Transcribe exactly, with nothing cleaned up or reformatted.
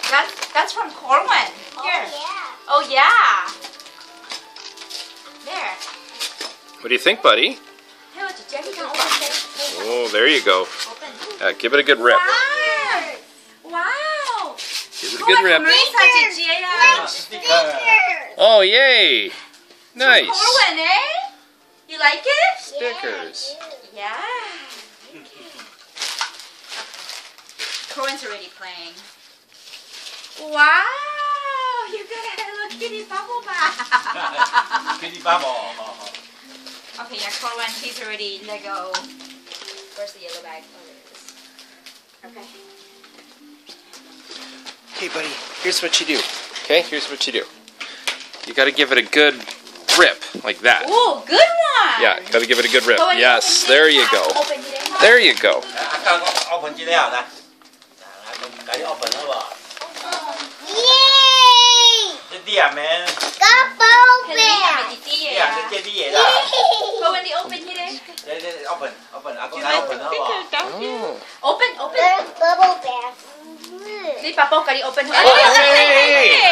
That's that's from Corwin. Here. Oh, yeah. Oh yeah. There. What do you think, buddy? Theo chị Jenny can open it. Oh, there you go. Open. Uh, give it a good rip. Wow. Wow. Give it a good rip. Marisa chị Gia. Stickers. Oh, yay! Nice. Corwin, eh? You like it? Stickers. Yeah. Corwin's already playing. Wow. You got a Hello Kitty bubble bath. Kitty bubble. Okay, yeah, Corwin, he's already Lego. Where's the yellow bag? Oh, there it is. Okay. Okay, buddy, here's what you do. Okay, here's what you do. You gotta give it a good rip, like that. Ooh, good one. Yeah, gotta give it a good rip. Corwin, Yes, open there it you up. go. Open it up. There you go. Akan open chứ đấy à ta? Cái open đó bà. Yay! Cái điểm mẹ. Gumbo Cái này là bear. chị Tia Điểm à? cái chơi đi vậy đó. Corwin, đi open như đấy. Đây đây open open. À con cái open đó bà. Oh. Open, open. There's bubble bears. Đi Papa, ka đi open. Oh, hey, hey, hey.